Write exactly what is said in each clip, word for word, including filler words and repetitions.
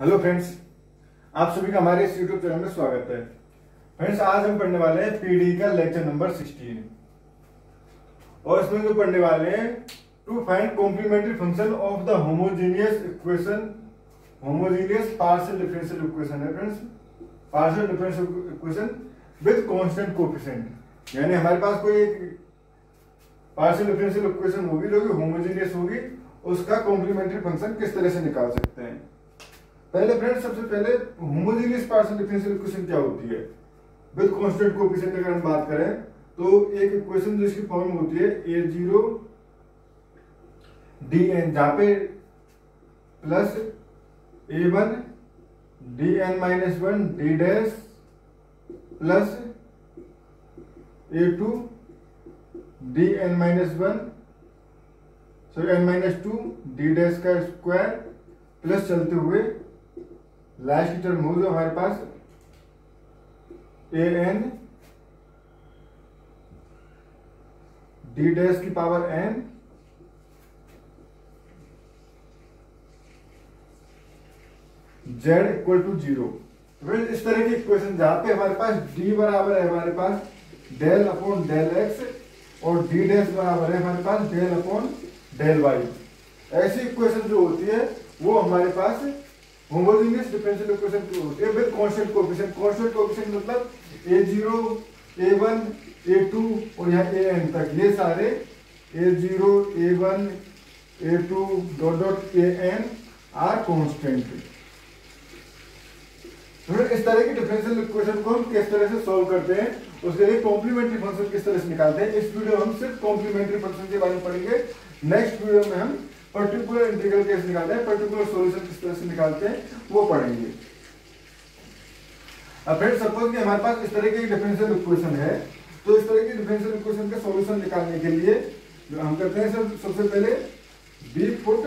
Hello friends, आप सभी का हमारे इस यूट्यूब चैनल में स्वागत है। फ्रेंड्स, आज हम पढ़ने वाले हैं पीडी का लेक्चर नंबर सोलह और इसमें जो पढ़ने वाले हैं to find complementary function of the homogeneous equation homogeneous partial differential equation है friends, partial differential equation with constant coefficient. यानी हमारे पास कोई एक पार्शियल डिफरेंशियल इक्वेशन होगी जो कि होमोजेनियस होगी, उसका कॉम्प्लीमेंट्री फंक्शन किस तरह से निकाल सकते हैं। पहले फ्रेंड्स, सबसे पहले होमोजेनियस पार्शियल डिफरेंशियल इक्वेशन क्या होती है विद कांस्टेंट कोएफिशिएंट। अगर हम बात करें तो एक इक्वेशन जिसकी फॉर्म होती है ए जीरो डी एन, जहां पे plus a one d n minus one d dash plus a two d n minus one sorry n minus two d dash का स्क्वायर प्लस चलते हुए लास्ट की टर्म हो जो हमारे पास ए एन डी डैश की power n z equal to zero. इस तरह की इक्वेशन जहां पे हमारे पास डी बराबर है हमारे पास डेल अपॉन डेल एक्स और डी डैश बराबर है हमारे पास डेल अपॉन डेल वाई। ऐसी इक्वेशन जो होती है वो हमारे पास होमोजेनियस डिफरेंशियल इक्वेशन होती है with constant coefficient. Constant coefficient मतलब a zero a one a two और यहाँ ए एन तक, ये सारे a zero a one a two dot dot a n are constant. इस तरह की डिफरेंशियल इक्वेशन को हम किस तरह से सॉल्व करते हैं, उसके लिए कॉम्प्लीमेंट्री फंक्शन किस तरह से निकालते हैं, इस वीडियो में हम सिर्फ कॉम्प्लीमेंट्री फंक्शन के बारे में पढ़ेंगे। नेक्स्ट वीडियो में हम पर्टिकुलर इंटीग्रल कैसे निकालते हैं, पर्टिकुलर सॉल्यूशन किस तरह से निकालते हैं वो पढ़ेंगे। अब फ्रेंड्स, सपोज कि हमारे पास इस तरह की डिफरेंशियल इक्वेशन है, तो इस तरह की डिफरेंशियल इक्वेशन का सॉल्यूशन निकालने के लिए जो हम करते हैं सब सबसे पहले बी फुट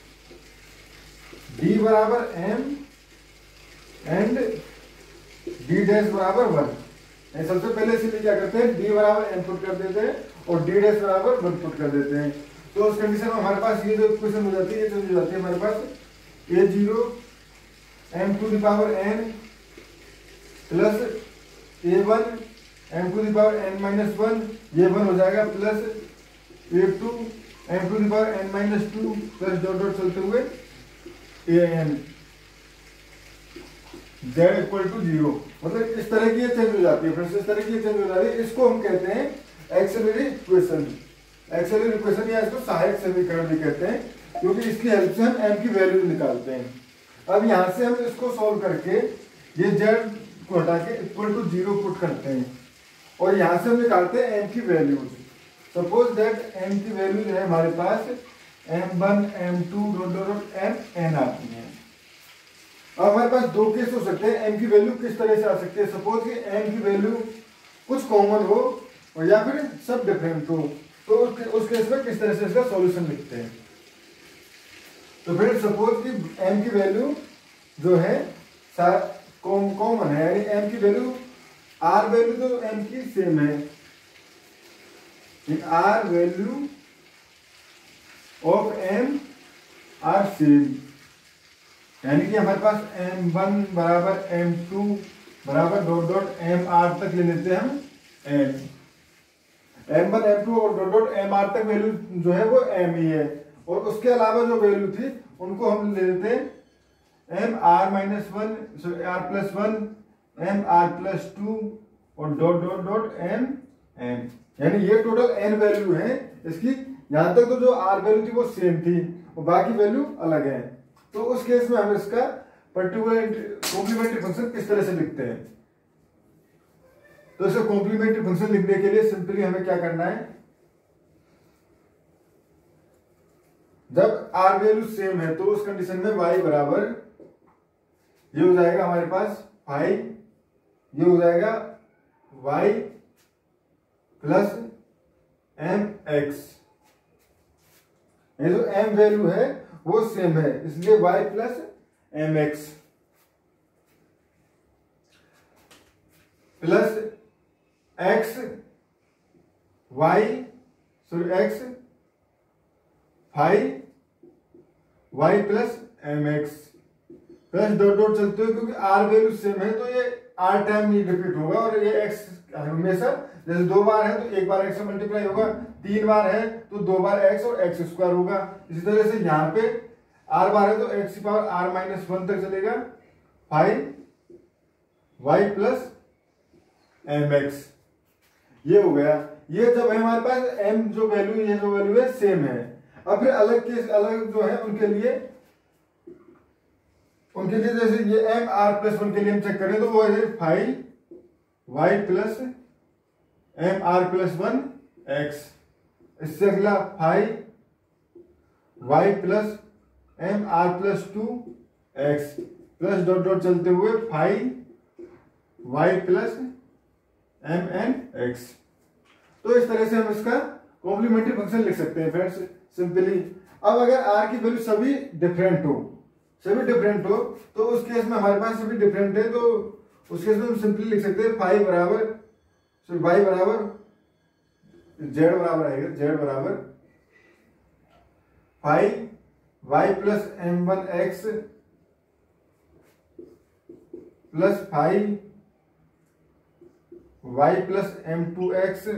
डी बराबर एम एंड डी डैश बराबर वन। सबसे पहले इसीलिए क्या करते हैं, डी बराबर एम पुट कर देते हैं और डी डैश बराबर वन पुट कर देते हैं। तो उस कंडीशन में हमारे पास ये जो इक्वेशन हो जाती है, ये जो हो जाती है हमारे पास a zero m to the power n plus a one m to the power n minus one, ये वन हो जाएगा plus a two m to the power n minus two plus dot dot चलते हुए a n z equal to zero. मतलब इस तरह की ये चेंज हो जाती है फ्रेंड्स, इस तरह की ये चेंज हो जाती है। इसको हम कहते हैं एक्सिलरी इक्वेशन, एक्सिलरी इक्वेशन या इसको सहायक समीकरण भी कहते हैं, क्योंकि इसकी हेल्प से हम एम की वैल्यू निकालते हैं। अब यहां से हम इसको सॉल्व करके ये जेड को हटा के इक्वल टू जीरो पुट करते हैं और यहां से हम निकालते हैं एम की वैल्यूज। सपोज दैट एम की वैल्यू जो है हमारे पास m one m two dot dot m n आती है। अब हमारे पास दो केस हो सकते हैं, एम की वैल्यू किस तरह से आ सकती है। सपोज कि एम की वैल्यू कुछ कॉमन हो और या फिर सब डिफरेंट हो, तो उस केस में किस तरह से इसका सॉल्यूशन लिखते हैं। तो फिर सपोज कि एम की वैल्यू जो है कॉमन है, यानी एम की वैल्यू आर वैल्यू तो एम की सेम है, r value of m are same, यानी कि हमारे पास एम वन बराबर एम टू बराबर डॉट डॉट एम आर तक ले लेते हैं हम m m one m two और डॉट डॉट एम आर तक वैल्यू जो है वो एम ही है, और उसके अलावा जो वैल्यू थी उनको हम ले लेते हैं m r minus one sorry r plus one m r plus two और dot dot dot m m, यानी ये टोटल एन वैल्यू है इसकी। यहां तक तो जो आर वैल्यू थी वो सेम थी और बाकी वैल्यू अलग है। तो उस केस में हम इसका पर्टिकुलर कॉम्प्लीमेंट्री फंक्शन किस तरह से लिखते हैं। तो इसका कॉम्प्लीमेंट्री फंक्शन लिखने के लिए सिंपली हमें क्या करना है, जब आर वैल्यू सेम है तो उस कंडीशन में y बराबर ये हो जाएगा हमारे पास फाइव, ये हो जाएगा y प्लस एम एक्स। ये जो m वैल्यू है वो सेम है, इसलिए y plus m x plus x y sorry x five y plus m x plus dot dot चलते हुए, क्योंकि आर वैल्यू सेम है तो ये आर टाइम ही रिपीट होगा, और ये एक्स हमेशा, जैसे दो बार है तो एक बार एक्स से मल्टीप्लाई होगा, तीन बार है तो दो बार एक्स और एक्स स्क्वायर होगा। इसी तरह से यहाँ पे आर बार है तो एक्स की पावर आर माइनस वन तक चलेगा, five y plus m x, ये हो गया। ये जब है हमारे पास एम जो वैल्यू, ये जो वैल्यू है सेम है। अब फिर अलग केस, अलग जो है उनके लिए उनके लिए जैसे ये एम आर प्लस वन के लिए हम चेक करें तो वो है five y plus m r plus one x. इससे अगला five y plus m r plus two x plus dot dot चलते हुए five y plus m n x. तो इस तरह से हम इसका कॉम्प्लीमेंट्री फंक्शन लिख सकते हैं फ्रेंड्स सिंपली। अब अगर आर की वैल्यू सभी डिफरेंट हो, सभी डिफरेंट हो तो उस केस में हमारे पास सभी डिफरेंट है, तो उस केस में हम सिंपली लिख सकते हैं फाइव बराबर सॉरी वाई बराबर जेड बराबर आएगा, जेड बराबर five y plus m one x plus five y plus m two x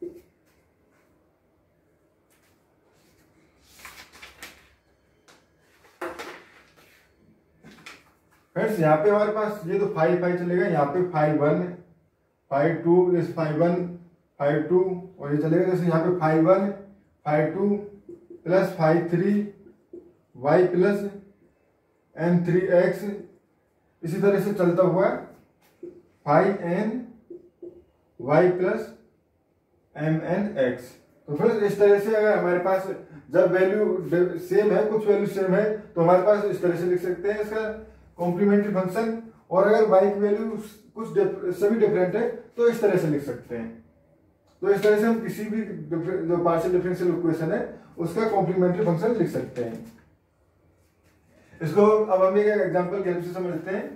friends. यहाँ पे हमारे पास ये तो फाइव फाइव चलेगा, यहाँ पे फाइव वन फाइव टू, जैसे फाइव वन फाइव टू, और ये चलेगा जैसे यहाँ पे five one five two plus five three y plus m three x. इसी तरह से चलता हुआ five n y plus m n x. तो फिर इस तरह से अगर हमारे पास जब वैल्यू सेम है, कुछ वैल्यू सेम है, तो हमारे पास इस तरह से लिख सकते हैं इसका कॉम्प्लीमेंट्री फंक्शन। और अगर y की वैल्यू कुछ सभी डिफरेंट है तो इस तरह से लिख सकते हैं। तो इस तरह से हम किसी भी जो पार्शियल डिफरेंशियल इक्वेशन है उसका कॉम्प्लीमेंट्री फंक्शन लिख सकते हैं। इसको अब हम एक एग्जांपल के हेल्प से समझते हैं।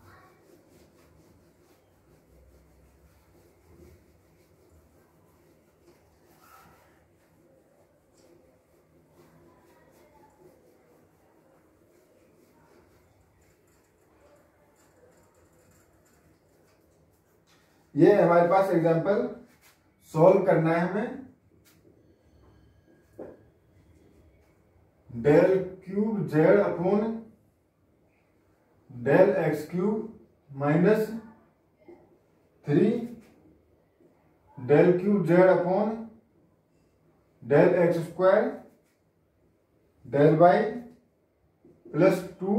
ये हमारे पास एग्जांपल सॉल्व करना है हमें। Del cube z upon del x cube minus three del cube z upon del x square del y plus two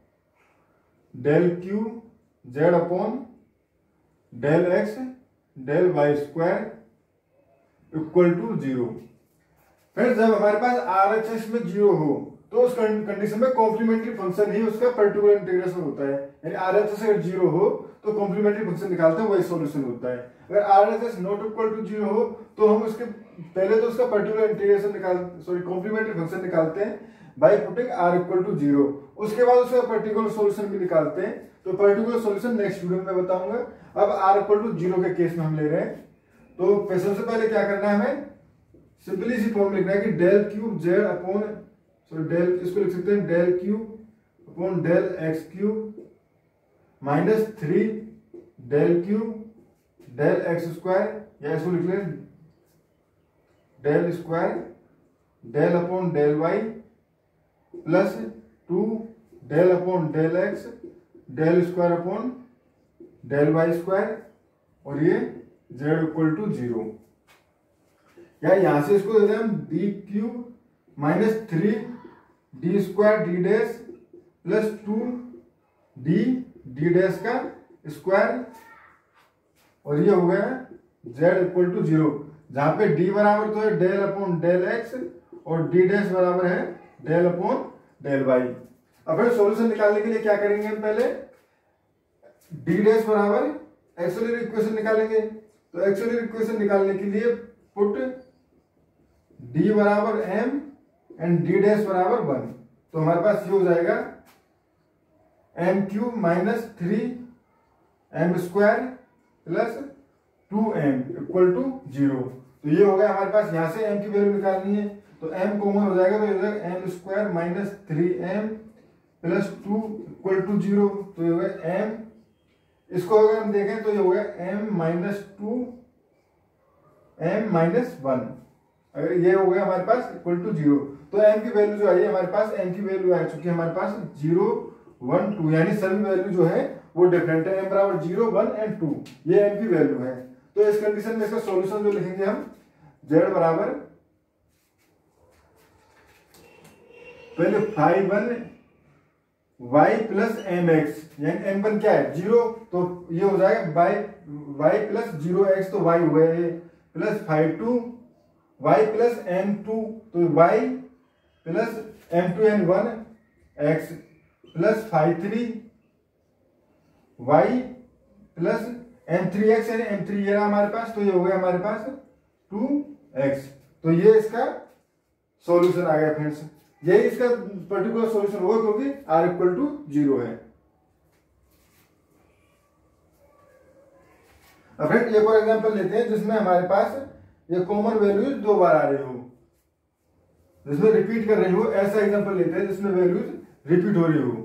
del cube z upon del x del y square equal to zero. फिर जब हमारे पास r h s में zero हो तो उस condition में complementary function ही उसका पर्टिकुलर इंटीग्रेशन होता है। यानी आर एच एस अगर जीरो हो तो कॉम्प्लीमेंट्री फंक्शन निकालते हैं, वही सॉल्यूशन होता है। अगर r h s not equal to zero हो तो हम उसके पहले तो उसका पर्टिकुलर इंटीग्रेशन निकाल सॉरी कॉम्प्लीमेंट्री फंक्शन निकालते हैं by putting r equal to zero. उसके बाद उसका पर्टिकुलर सॉल्यूशन भी निकालते हैं। तो पर्टिकुलर सॉल्यूशन नेक्स्ट वीडियो में बताऊंगा। अब आर इक्वल टू जीरो के केस में हम ले रहे हैं। तो सबसे पहले क्या करना है, हमें सिंपली इसी फॉर्म लिखना है कि del cube z upon sorry del इसको लिख सकते हैं del cube upon del x cube minus three del cube del x square, या इसको लिख लें del square del upon del y plus two del upon del x del square upon del y square, और ये Z equal to zero. या यहां से इसको दे दें हम d cube minus three d square d dash plus two d d dash का स्क्वायर, और ये हो गया जेड इक्वल टू जीरो। जहां पे डी बराबर तो है डेल अपॉन डेल एक्स और डी डैश बराबर है डेल अपॉन डेल वाई। अब फिर सॉल्यूशन निकालने के लिए क्या करेंगे, हम पहले डी डैश बराबर एक्सोलर इक्वेशन निकालेंगे। तो एक्सोलर इक्वेशन निकालने के लिए पुट डी बराबर एम एंड डी डैश बराबर वन। तो हमारे पास ये हो जाएगा m cube minus three m square plus two m equal to zero. तो ये हो गया हमारे पास। यहां से m की वैल्यू निकालनी है तो m कॉमन हो जाएगा, तो m square minus three m plus two equal to zero, तो ये हो गया एम, इसको अगर हम देखें तो ये हो गया m minus two m minus one, अगर ये हो गया हमारे पास इक्वल टू जीरो, तो एम की वैल्यू जो आई है हमारे पास, एम की वैल्यू आ चुकी है हमारे पास जीरो वन टू, यानी सभी वैल्यू जो है वो डिफरेंट है, एम बराबर जीरो वन एंड टू, ये एम की वैल्यू है। तो इस कंडीशन में इसका सॉल्यूशन जो लिखेंगे हम, जेड बराबर पहले five one y plus m x, यानी एम वन क्या है जीरो, तो ये हो जाएगा by y plus zero x, तो वाई हो गया ये, plus five two y plus m two, तो y plus m two n one x, plus five three y plus m three x, यानी एम थ्री ये रहा हमारे पास, तो ये हो गया हमारे पास टू एक्स, तो ये इसका सॉल्यूशन आ गया फ्रेंड्स। यही इसका पर्टिकुलर सॉल्यूशन होगा क्योंकि आर इक्वल टू जीरो है। अब फ्रेंड एक और एग्जांपल लेते हैं जिसमें हमारे पास ये कॉमन वैल्यूज दो बार आ रही हो, जिसमें रिपीट कर रही हो, ऐसा एग्जांपल लेते हैं जिसमें वैल्यूज रिपीट हो रही हो।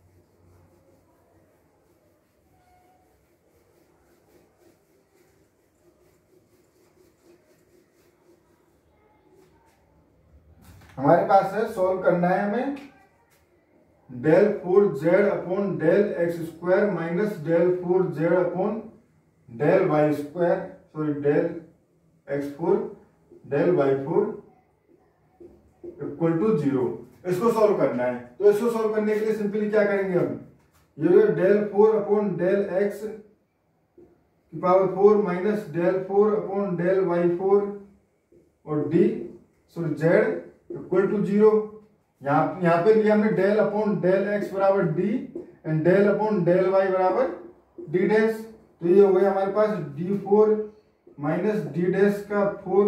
हमारे पास है सॉल्व करना है हमें del four z upon del x square minus del four z upon del y square, sorry del x four del y four equal to zero, इसको सॉल्व करना है। तो इसको सॉल्व करने के लिए सिंपली क्या करेंगे हम, ये del four upon del x की power four minus del four upon del y four और d sorry z equal to zero, यहाँ यहाँ पे लिया हमने डेल अपॉन डेल एक्स बराबर d and del upon del y बराबर डी डैश, तो ये हो गया हमारे पास d four minus d dash का फोर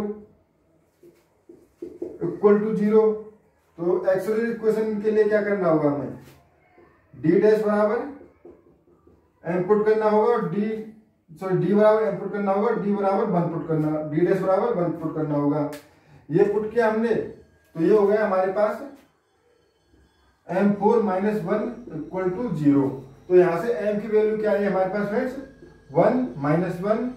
इक्वल टू जीरो। तो एक्सेलरेटेड इक्वेशन के लिए क्या करना होगा हमें, डी डैश बराबर एम पुट करना होगा और डी सॉरी डी बराबर एम पुट करना होगा, डी बराबर वन पुट करना, डी डैश बराबर वन पुट करना होगा। ये पुट किया हमने, तो ये हो गया हमारे पास m four minus one equal to zero. तो यहां से m की वैल्यू क्या है हमारे पास friends, one minus one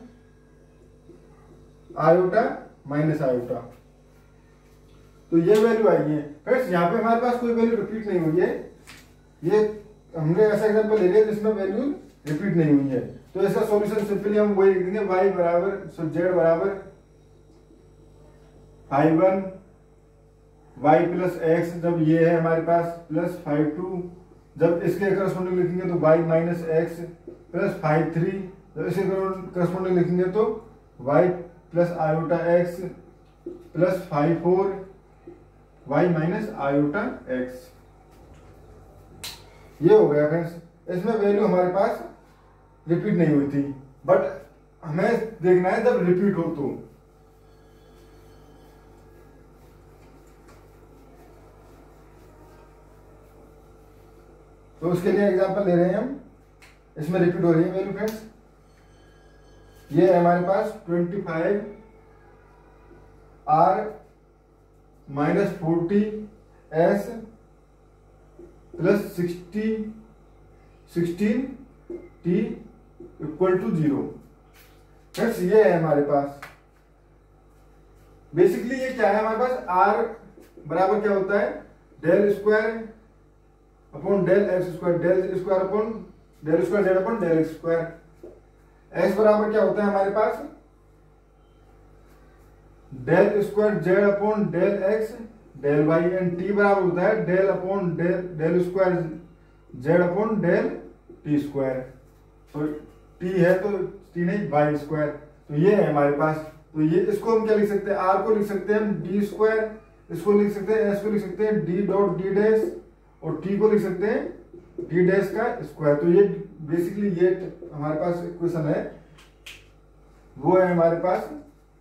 iota minus iota, तो ये वैल्यू आई है फ्रेंड्स। यहाँ पे हमारे पास कोई वैल्यू रिपीट नहीं हुई है, ये हमने ऐसा एग्जांपल ले लिया जिसमें वैल्यू रिपीट नहीं हुई है। तो इसका सॉल्यूशन सिंपली हम वही लिख देंगे, y बराबर सो जेड बराबर five one y plus x, जब ये है हमारे पास प्लस फाइव टू, जब इसके करस्पॉन्डिंग लिखेंगे तो y minus x plus five three, जब इसके करस्पॉन्डिंग लिखेंगे तो y plus iota x plus five four y minus iota x, ये हो गया फ्रेंड्स। इसमें वैल्यू हमारे पास रिपीट नहीं हुई थी, बट हमें देखना है जब रिपीट हो तो। तो उसके लिए एग्जांपल ले रहे हैं हम, इसमें रिपीट हो रही है वैल्यू फ्रेंड्स। ये है हमारे पास twenty five r minus forty s plus sixty sixteen t equal to zero. Friends ये है हमारे पास, बेसिकली ये क्या है हमारे पास, आर बराबर क्या होता है, del square upon del x square, del square upon del square z upon del x square. X बराबर क्या होता है हमारे पास, del square z upon del x del y, and t बराबर होता है del upon del del square z upon del t square. तो टी है तो टी नहीं वाई स्क्वायर, तो ये है हमारे पास। तो ये इसको हम क्या लिख सकते हैं, आर को लिख सकते हैं हम डी स्क्वायर, इसको लिख सकते हैं एस को लिख सकते हैं डी डॉट डी डैश, और टी को लिख सकते हैं डी डैश का स्क्वायर। तो ये बेसिकली ये हमारे पास इक्वेशन है, वो है हमारे पास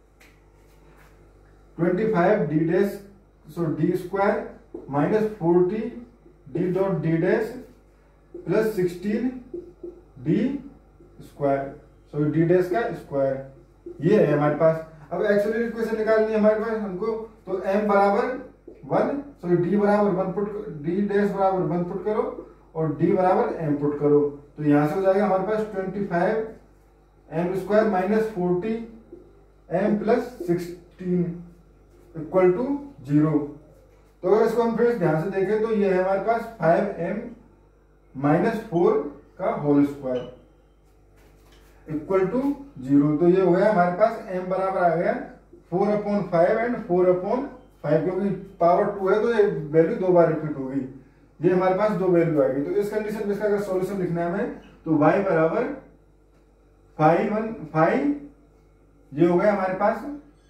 twenty five d dash so d square minus forty d dot d dash plus sixteen d square, so d dash का स्क्वायर, ये है हमारे पास। अब एक्चुअली इक्वेशन निकालनी है हमारे पास हमको, तो m बराबर वन सो डी बराबर वन पुट, डी डैश बराबर वन पुट करो और डी बराबर एम पुट करो, तो यहां से हो जाएगा हमारे पास twenty five m square minus forty m plus sixteen equal to zero. तो अगर इसको हम फ्रेंड्स ध्यान से देखें तो ये है हमारे पास फाइव एम माइनस फोर का whole square equal to zero. तो ये हो गया हमारे पास m बराबर आ गया four upon five and four upon five, क्योंकि पावर टू है तो ये वैल्यू दो बार रिपीट होगी, ये हमारे पास दो वैल्यू आएगी। तो इस कंडीशन में इसका अगर सॉल्यूशन लिखना है हमें तो y बराबर फाइव वन फाइव, ये हो गया हमारे पास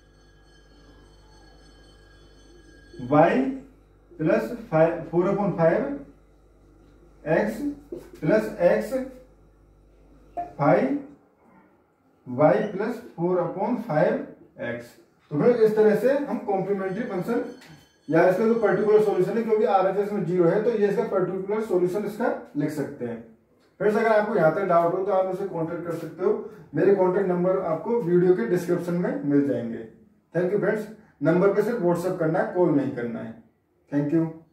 y plus five four upon five x plus x five y plus four upon five x. तो फिर इस तरह से हम कॉम्प्लीमेंट्री फंक्शन या इसका जो पर्टिकुलर सॉल्यूशन है, क्योंकि आरएचएस में जीरो है तो ये इसका पर्टिकुलर सॉल्यूशन इसका लिख सकते हैं। फिर अगर आपको यहाँ तक डाउट हो तो आप मुझसे कांटेक्ट कर सकते हो, मेरे कांटेक्ट नंबर आपको वीडियो के डिस्क्रिप्शन में मिल जाएंगे। Thank you friends. नंबर पे सिर्फ व्हाट्सएप करना है, कॉल नहीं करना है। Thank you.